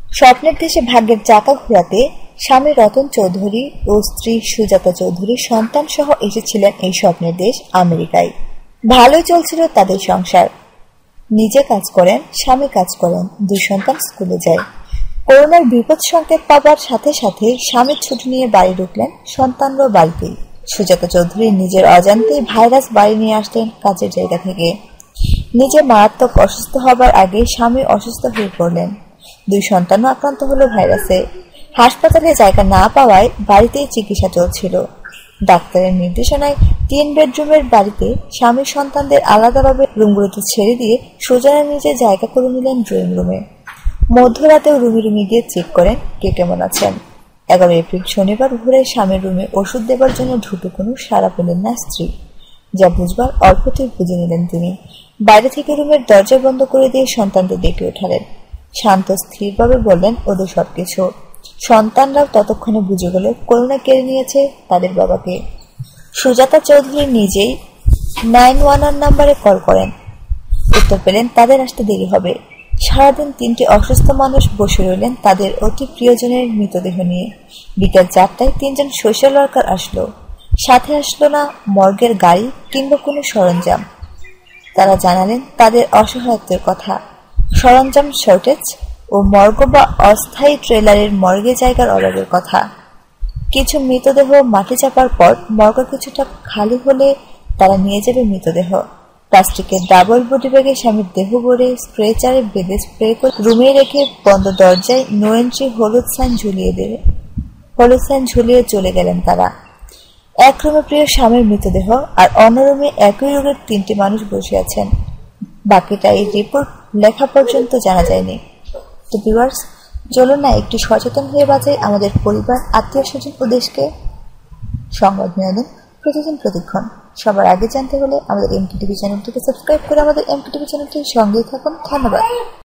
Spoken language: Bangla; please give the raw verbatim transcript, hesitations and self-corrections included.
স্বপ্নের দেশে ভাগ্যের চাকা ঘোরাতে স্বামী রতন চৌধুরী ও স্ত্রী সুজাতা চৌধুরী সন্তান সহ এসেছিলেন এই স্বপ্নের দেশ আমেরিকায়। ভালোই চলছিল তাদের সংসার। নিজে কাজ করেন, স্বামী কাজ করেন, দুই সন্তান স্কুলে যায়। করোনার বিপদ সংকেত পাবার সাথে সাথে স্বামীর ছুটি নিয়ে বাড়ি ঢুকলেন সন্তানরাও বাড়িতেই। সুজাতা চৌধুরী নিজের অজান্তেই ভাইরাস বাড়ি নিয়ে আসলেন কাজের জায়গা থেকে। নিজে মারাত্মক অসুস্থ হবার আগে স্বামী অসুস্থ হয়ে পড়লেন। দুই সন্তানও আক্রান্ত হলো ভাইরাসে। হাসপাতালে জায়গা না পাওয়ায় বাড়িতেই চিকিৎসা চলছিল। ডাক্তারের নির্দেশনায় তিন বেডরুমের বাড়িতে স্বামী সন্তানদের আলাদাভাবে রুমগুলোতে ছেড়ে দিয়ে সুজানা নিজে জায়গা করে নিলেন ড্রয়িং রুমে। মধ্যরাতেও রুমে রুমে গিয়ে চেক করেন কে কেমন আছেন। এগারো এপ্রিল শনিবার ভোরে স্বামীর রুমে ওষুধ দেবার জন্য ঢুকে কোনো সাড়া পেলেন না স্ত্রী। যা বুঝবার অল্পতেই বুঝে নিলেন তিনি। বাইরে থেকে রুমের দরজা বন্ধ করে দিয়ে সন্তানদের ডেকে ওঠালেন। শান্ত স্থিরভাবে বললেন ওদের সবকিছু। সন্তানরাও ততক্ষণে বুঝে গেল করোনা কেড়ে নিয়েছে তাদের বাবাকে। সুজাতা চৌধুরী নিজেই নাইন ওয়ান ওয়ান নাম্বারে কল করেন। উত্তর পেলেন তাদের আসতে দেরি হবে। সারাদিন তিনটি অসুস্থ মানুষ বসে রইলেন তাদের অতি প্রিয়জনের মৃতদেহ নিয়ে। বিকেল চারটায় তিনজন সোশ্যাল ওয়ার্কার আসলো। সাথে আসলো না মর্গের গাড়ি কিংবা কোনো সরঞ্জাম। তারা জানালেন তাদের অসহায়ত্বের কথা, সরঞ্জাম শর্টেজ ও মর্গ বা অস্থায়ী ট্রেলারের মর্গে জায়গার অভাবের কথা। কিছু মৃতদেহ মাটি চাপার পর মর্গ কিছুটা খালি হলে তারা নিয়ে যাবে মৃতদেহ। প্লাস্টিকের ডাবল বডি ব্যাগে স্বামীর দেহ ভরে স্ট্রেচারে বেঁধে স্প্রে করে রুমে রেখে বন্ধ দরজায় নো এন্ট্রি হলুদ সাইন ঝুলিয়ে দেবে হলুদ সাইন ঝুলিয়ে চলে গেলেন তারা। এক রুমে প্রিয় স্বামীর মৃতদেহ আর অন্য রুমে একই রোগের তিনটি মানুষ বসে আছেন। বাকিটা এই রিপোর্ট লেখা পর্যন্ত জানা যায়নি। তো ভিউয়ার্স, চলুন না একটু সচেতন হয়ে বাঁচাই আমাদের পরিবার, আত্মীয় স্বজন ও দেশকে। সংবাদ বিনোদন প্রতিদিন প্রতিক্ষণ সবার আগে জানতে হলে আমাদের এমকে টিভি চ্যানেলটিকে সাবস্ক্রাইব করে আমাদের এমকে টিভি চ্যানেলটির সঙ্গেই থাকুন। ধন্যবাদ।